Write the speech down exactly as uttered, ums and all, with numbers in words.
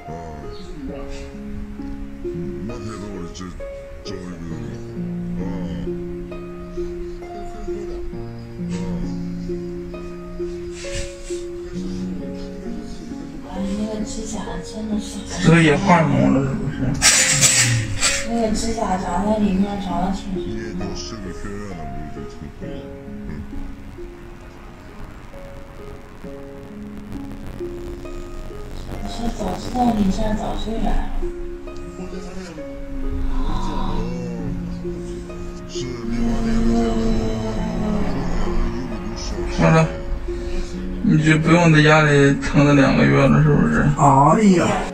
啊，没太多的这教育的啊， 啊，那个指甲真的是。 这个也换毛了是不是？ 那个指甲长在里面长得挺。 你也都是个学院的，我就挺可以。嗯。 是早知道你这儿早就来了。 是零八年的好了，你就不用在家里疼了两个月了，是不是？ 哎呀！